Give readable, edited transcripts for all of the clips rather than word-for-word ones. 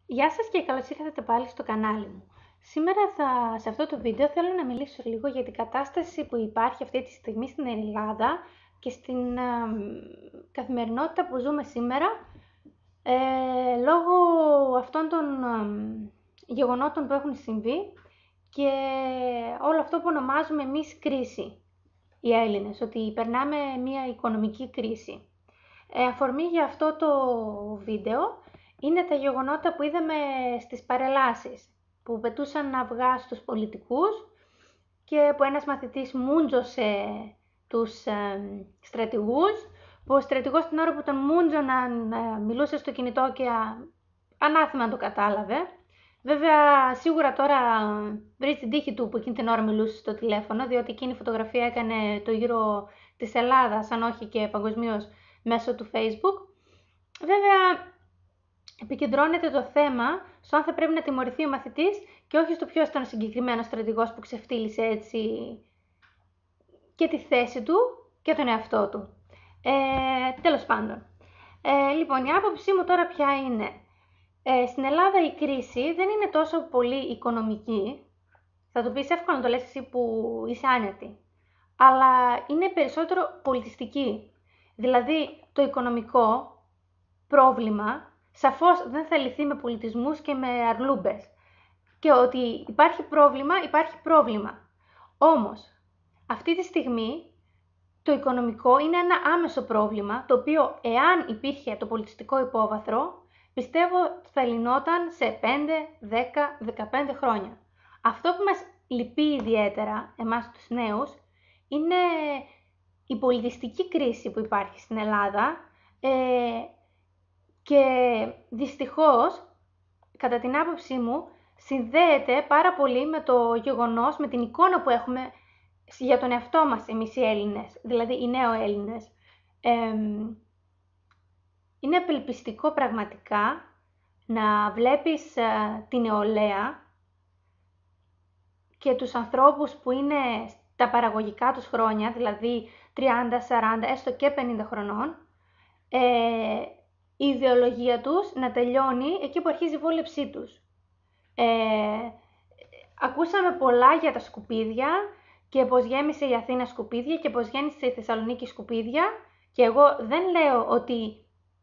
Γεια σας και καλώς ήρθατε πάλι στο κανάλι μου. Σήμερα σε αυτό το βίντεο θέλω να μιλήσω λίγο για την κατάσταση που υπάρχει αυτή τη στιγμή στην Ελλάδα και στην καθημερινότητα που ζούμε σήμερα λόγω αυτών των γεγονότων που έχουν συμβεί και όλο αυτό που ονομάζουμε εμείς κρίση, οι Έλληνες, ότι περνάμε μια οικονομική κρίση. Αφορμή για αυτό το βίντεο είναι τα γεγονότα που είδαμε στις παρελάσεις, που πετούσαν αυγά στους πολιτικούς και που ένας μαθητής μούντζωσε τους στρατηγούς, που ο στρατηγός την ώρα που τον μούντζωναν μιλούσε στο κινητό και ανάθεμα το κατάλαβε. Βέβαια, σίγουρα τώρα βρει την τύχη του που εκείνη την ώρα μιλούσε στο τηλέφωνο, διότι εκείνη η φωτογραφία έκανε το γύρο της Ελλάδας, αν όχι και παγκοσμίως, μέσω του Facebook. Βέβαια, επικεντρώνεται το θέμα στο αν θα πρέπει να τιμωρηθεί ο μαθητής και όχι στο ποιος ήταν ο συγκεκριμένος στρατηγός που ξεφτύλισε έτσι και τη θέση του και τον εαυτό του. Τέλος πάντων. Λοιπόν, η άποψή μου τώρα ποια είναι. Στην Ελλάδα η κρίση δεν είναι τόσο πολύ οικονομική. Θα το πεις εύκολα να το λες εσύ που είσαι άνετη. Αλλά είναι περισσότερο πολιτιστική. Δηλαδή, το οικονομικό πρόβλημα σαφώς δεν θα λυθεί με πολιτισμούς και με αρλούμπες. Και ότι υπάρχει πρόβλημα. Όμως, αυτή τη στιγμή το οικονομικό είναι ένα άμεσο πρόβλημα, το οποίο εάν υπήρχε το πολιτιστικό υπόβαθρο, πιστεύω θα λυνόταν σε 5, 10, 15 χρόνια. Αυτό που μας λυπεί ιδιαίτερα, εμάς τους νέους, είναι η πολιτιστική κρίση που υπάρχει στην Ελλάδα και δυστυχώς, κατά την άποψή μου, συνδέεται πάρα πολύ με το γεγονός, με την εικόνα που έχουμε για τον εαυτό μας εμείς οι Έλληνες, δηλαδή οι νέο-Έλληνες. Είναι απελπιστικό πραγματικά να βλέπεις την νεολαία και τους ανθρώπους που είναι στα παραγωγικά τους χρόνια, δηλαδή 30, 40, έστω και 50 χρονών, η ιδεολογία τους να τελειώνει εκεί που αρχίζει η βόλεψή τους. Ακούσαμε πολλά για τα σκουπίδια και πως γέμισε η Αθήνα σκουπίδια και πως γέμισε η Θεσσαλονίκη σκουπίδια, και εγώ δεν λέω ότι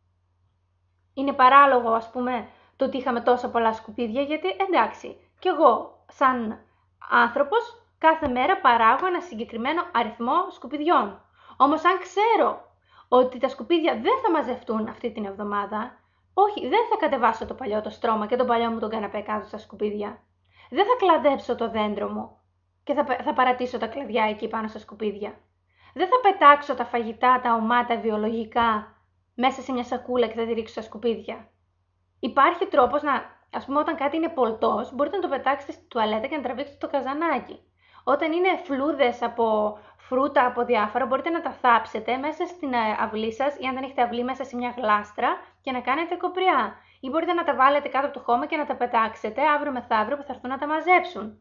είναι παράλογο, ας πούμε, το ότι είχαμε τόσα πολλά σκουπίδια, γιατί εντάξει, κι εγώ σαν άνθρωπος κάθε μέρα παράγω ένα συγκεκριμένο αριθμό σκουπιδιών. Όμως αν ξέρω ότι τα σκουπίδια δεν θα μαζευτούν αυτή την εβδομάδα, όχι, δεν θα κατεβάσω το παλιό το στρώμα και το παλιό μου τον καναπέ κάτω στα σκουπίδια. Δεν θα κλαδέψω το δέντρο μου και θα παρατήσω τα κλαδιά εκεί πάνω στα σκουπίδια. Δεν θα πετάξω τα φαγητά, τα ομάτα βιολογικά μέσα σε μια σακούλα και θα τη ρίξω στα σκουπίδια. Υπάρχει τρόπος ας πούμε, όταν κάτι είναι πολτός, μπορείτε να το πετάξετε στη τουαλέτα και να τραβήξετε το καζανάκι. Όταν είναι φλούδες από φρούτα, από διάφορα, μπορείτε να τα θάψετε μέσα στην αυλή σας, ή αν δεν έχετε αυλή, μέσα σε μια γλάστρα και να κάνετε κοπριά. Ή μπορείτε να τα βάλετε κάτω από το χώμα και να τα πετάξετε αύριο μεθαύριο που θα έρθουν να τα μαζέψουν.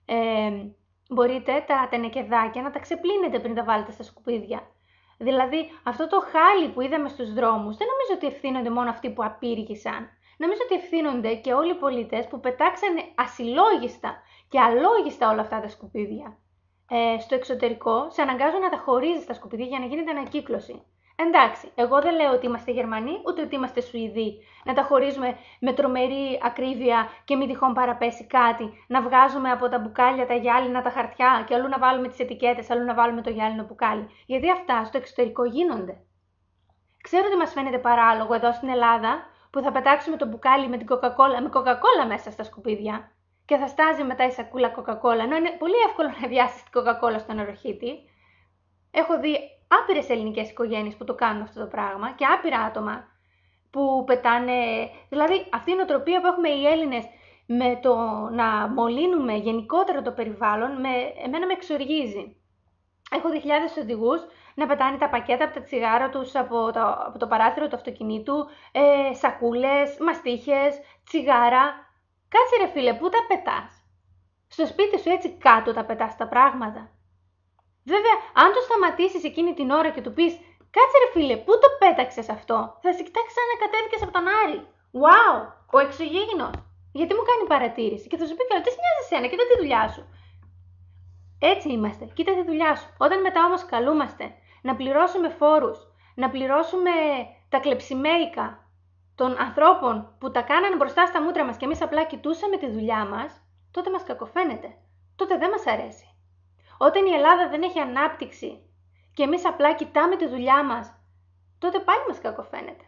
Μπορείτε τα τενεκεδάκια να τα ξεπλύνετε πριν τα βάλετε στα σκουπίδια. Δηλαδή, αυτό το χάλι που είδαμε στους δρόμους, δεν νομίζω ότι ευθύνονται μόνο αυτοί που απήργησαν. Νομίζω ότι ευθύνονται και όλοι οι πολίτες που πετάξανε ασυλλόγιστα και αλόγιστα όλα αυτά τα σκουπίδια. Στο εξωτερικό σε αναγκάζουν να τα χωρίζεις τα σκουπίδια για να γίνεται ανακύκλωση. Εντάξει, εγώ δεν λέω ότι είμαστε Γερμανοί, ούτε ότι είμαστε Σουηδοί. Να τα χωρίζουμε με τρομερή ακρίβεια και μην τυχόν παραπέσει κάτι. Να βγάζουμε από τα μπουκάλια τα γυάλινα, τα χαρτιά και αλλού να βάλουμε τις ετικέτες, αλλού να βάλουμε το γυάλινο μπουκάλι. Γιατί αυτά στο εξωτερικό γίνονται. Ξέρω ότι μας φαίνεται παράλογο εδώ στην Ελλάδα που θα πετάξουμε το μπουκάλι με κοκακόλα μέσα στα σκουπίδια και θα στάζει μετά η σακούλα κοκακόλα, ενώ είναι πολύ εύκολο να βιάσεις την κοκακόλα στον νεροχύτη. Έχω δει άπειρες ελληνικές οικογένειες που το κάνουν αυτό το πράγμα και άπειρα άτομα που πετάνε. Δηλαδή, αυτή η νοοτροπία που έχουμε οι Έλληνες με το να μολύνουμε γενικότερα το περιβάλλον, εμένα με εξοργίζει. Έχω δει χιλιάδες οδηγούς να πετάνε τα πακέτα από τα τσιγάρα τους από το παράθυρο του αυτοκινήτου, σακούλες, μαστίχες, τσιγάρα. Κάτσε ρε φίλε, πού τα πετάς? Στο σπίτι σου έτσι κάτω τα πετάς τα πράγματα? Βέβαια, αν το σταματήσεις εκείνη την ώρα και του πεις «Κάτσε ρε φίλε, πού το πέταξες αυτό?» θα σε κοιτάξει σαν να κατέβηκες από τον Άρη. Wow, ο εξωγήινος. Γιατί μου κάνει παρατήρηση. Και θα σου πει καλά, τι νοιάζει εσένα, κοίτα τη δουλειά σου. Έτσι είμαστε, κοίτα τη δουλειά σου. Όταν μετά όμως καλούμαστε να πληρώσουμε φόρους, να πληρώσουμε τα κλεψιμέικα των ανθρώπων που τα κάνανε μπροστά στα μούτρα μας και εμείς απλά κοιτούσαμε τη δουλειά μας, τότε μας κακοφαίνεται. Τότε δεν μας αρέσει. Όταν η Ελλάδα δεν έχει ανάπτυξη και εμείς απλά κοιτάμε τη δουλειά μας, τότε πάλι μας κακοφαίνεται.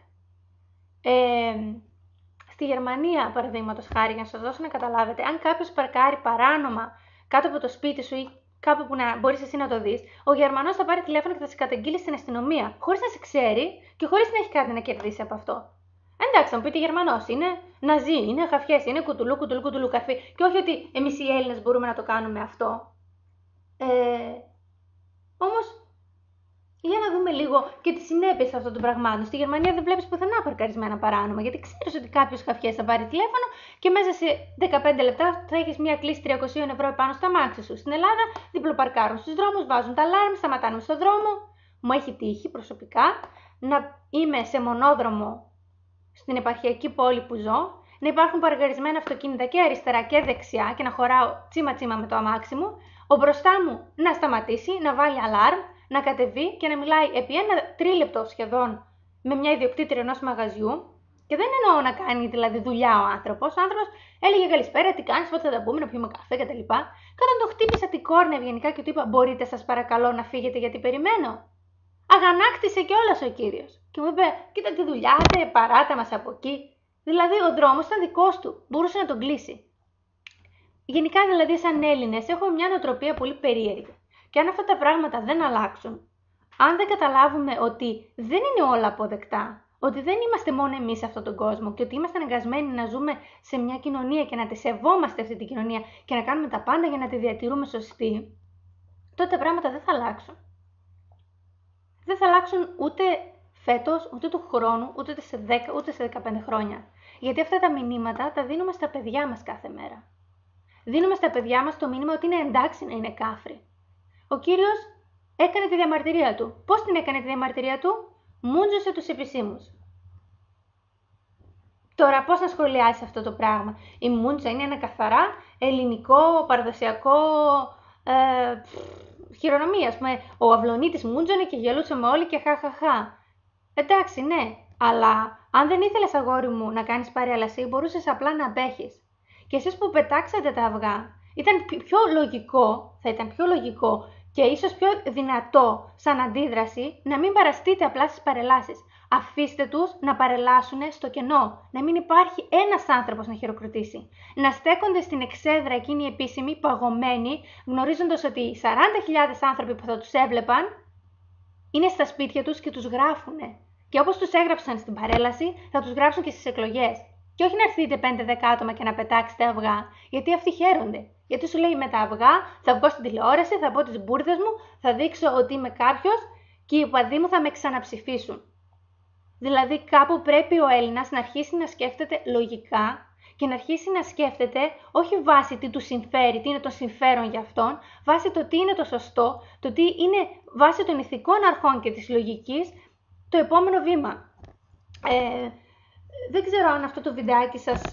Στη Γερμανία, παραδείγματος χάρη, για να σας δώσω να καταλάβετε, αν κάποιος παρκάρει παράνομα κάτω από το σπίτι σου ή κάπου που να μπορείς εσύ να το δεις, ο Γερμανός θα πάρει τηλέφωνο και θα σε καταγγείλει στην αστυνομία, χωρίς να σε ξέρει και χωρίς να έχει κάτι να κερδίσει από αυτό. Εντάξει, θα μου πείτε Γερμανός είναι, ναζί, είναι χαφιές, είναι κουτουλού καρφί, και όχι ότι εμείς οι Έλληνες μπορούμε να το κάνουμε αυτό. Όμως, για να δούμε λίγο και τις συνέπειες αυτών των πραγμάτων. Στη Γερμανία δεν βλέπεις πουθενά παρκαρισμένα παράνομα, γιατί ξέρεις ότι κάποιος χαφιές θα πάρει τηλέφωνο και μέσα σε 15 λεπτά θα έχεις μια κλίση 300 ευρώ επάνω στα μάξι σου. Στην Ελλάδα διπλοπαρκάρουν στους δρόμους, βάζουν τα αλάρμ, σταματάνε στον δρόμο. Μου έχει τύχει προσωπικά να είμαι σε μονόδρομο στην επαρχιακή πόλη που ζω, να υπάρχουν παρκαρισμένα αυτοκίνητα και αριστερά και δεξιά και να χωράω τσίμα-τσίμα με το αμάξι μου, ο μπροστά μου να σταματήσει, να βάλει αλάρμ, να κατεβεί και να μιλάει επί ένα τρίλεπτο σχεδόν με μια ιδιοκτήτρια ενός μαγαζιού. Και δεν εννοώ να κάνει δηλαδή δουλειά ο άνθρωπος. Ο άνθρωπος έλεγε καλησπέρα, τι κάνεις, πότε θα τα πούμε, να πιούμε καφέ κτλ. Και όταν το χτύπησα την κόρνα ευγενικά και του είπα, μπορείτε σας παρακαλώ να φύγετε γιατί περιμένω. Αγανάκτησε κιόλας ο κύριος. Και μου είπε, κοίτα τη δουλειά, παράτα μας από εκεί. Δηλαδή ο δρόμος ήταν δικός του, μπορούσε να τον κλείσει. Γενικά δηλαδή σαν Έλληνες έχουμε μια νοοτροπία πολύ περίεργη. Και αν αυτά τα πράγματα δεν αλλάξουν, αν δεν καταλάβουμε ότι δεν είναι όλα αποδεκτά, ότι δεν είμαστε μόνο εμείς σε αυτόν τον κόσμο και ότι είμαστε αναγκασμένοι να ζούμε σε μια κοινωνία και να τη σεβόμαστε αυτή την κοινωνία και να κάνουμε τα πάντα για να τη διατηρούμε σωστή, τότε τα πράγματα δεν θα αλλάξουν. Δεν θα αλλάξουν ούτε φέτος, ούτε του χρόνου, ούτε σε 10, ούτε σε 15 χρόνια. Γιατί αυτά τα μηνύματα τα δίνουμε στα παιδιά μας κάθε μέρα. Δίνουμε στα παιδιά μας το μήνυμα ότι είναι εντάξει να είναι κάφροι. Ο κύριος έκανε τη διαμαρτυρία του. Πώς την έκανε τη διαμαρτυρία του? Μούντζωσε τους επισήμους. Τώρα πώς να σχολιάσεις αυτό το πράγμα? Η μούντζα είναι ένα καθαρά ελληνικό, παραδοσιακό χειρονομία. Ας πούμε, ο Αυλωνίτης μούντζωνε και γελούσαμε όλοι και χαχαχά. Εντάξει, ναι, αλλά αν δεν ήθελες αγόρι μου να κάνεις παρέλαση, μπορούσες απλά να απέχεις. Και εσείς που πετάξατε τα αυγά, θα ήταν πιο λογικό και ίσως πιο δυνατό σαν αντίδραση να μην παραστείτε απλά στις παρελάσεις. Αφήστε τους να παρελάσουν στο κενό, να μην υπάρχει ένας άνθρωπος να χειροκροτήσει. Να στέκονται στην εξέδρα εκείνοι οι επίσημοι, παγωμένοι, γνωρίζοντας ότι οι 40.000 άνθρωποι που θα τους έβλεπαν είναι στα σπίτια τους και τους γράφουνε. Και όπως τους έγραψαν στην παρέλαση, θα τους γράψουν και στις εκλογές. Και όχι να έρθετε 5-10 άτομα και να πετάξετε αυγά, γιατί αυτοί χαίρονται. Γιατί σου λέει με τα αυγά θα βγω στην τηλεόραση, θα πω τις μπουρδες μου, θα δείξω ότι είμαι κάποιος και οι οπαδοί μου θα με ξαναψηφίσουν. Δηλαδή κάπου πρέπει ο Έλληνας να αρχίσει να σκέφτεται λογικά και να αρχίσει να σκέφτεται όχι βάσει τι του συμφέρει, τι είναι το συμφέρον για αυτόν, βάσει το τι είναι το σωστό, το τι είναι βάσει των ηθικών αρχών και της λογικής το επόμενο βήμα. Δεν ξέρω αν αυτό το βιντεάκι σας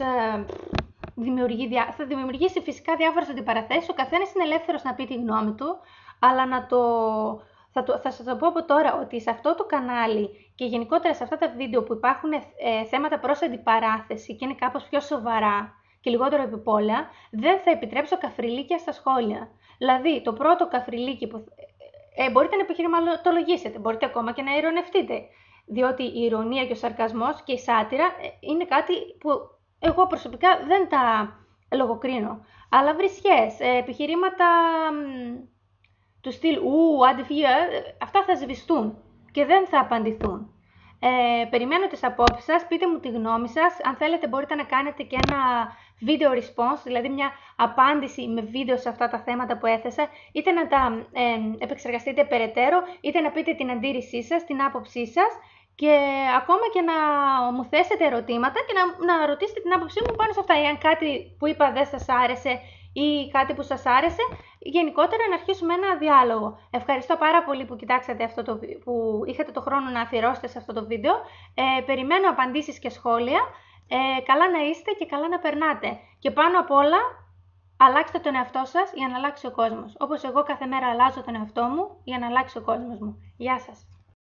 θα δημιουργήσει φυσικά διάφορες αντιπαραθέσεις. Ο καθένας είναι ελεύθερος να πει τη γνώμη του, αλλά θα σας το πω από τώρα ότι σε αυτό το κανάλι και γενικότερα σε αυτά τα βίντεο που υπάρχουν θέματα προς αντιπαράθεση και είναι κάπως πιο σοβαρά και λιγότερο επιπόλαια, δεν θα επιτρέψω καφριλίκια στα σχόλια. Δηλαδή, το πρώτο καφριλίκι που μπορείτε να επιχειρηματολογήσετε, μπορείτε ακόμα και να ειρωνευτείτε. Διότι η ειρωνία και ο σαρκασμός και η σάτυρα είναι κάτι που εγώ προσωπικά δεν τα λογοκρίνω. Αλλά βρισιές, επιχειρήματα του στυλ άντε φύγε, αυτά θα σβηστούν και δεν θα απαντηθούν. Περιμένω τις απόψεις σας, πείτε μου τη γνώμη σας. Αν θέλετε μπορείτε να κάνετε και ένα video response, δηλαδή μια απάντηση με βίντεο σε αυτά τα θέματα που έθεσα, είτε να τα επεξεργαστείτε περαιτέρω, είτε να πείτε την αντίρρησή σας, την άποψή σας και ακόμα και να μου θέσετε ερωτήματα και να ρωτήσετε την άποψή μου πάνω σε αυτά. Εάν κάτι που είπα δεν σας άρεσε ή κάτι που σας άρεσε, γενικότερα να αρχίσουμε ένα διάλογο. Ευχαριστώ πάρα πολύ που κοιτάξατε που είχατε το χρόνο να αφιερώσετε σε αυτό το βίντεο. Περιμένω απαντήσεις και σχόλια Καλά να είστε και καλά να περνάτε. Και πάνω απ' όλα, αλλάξτε τον εαυτό σας για να αλλάξει ο κόσμος. Όπως εγώ κάθε μέρα αλλάζω τον εαυτό μου για να αλλάξει ο κόσμος μου. Γεια σας.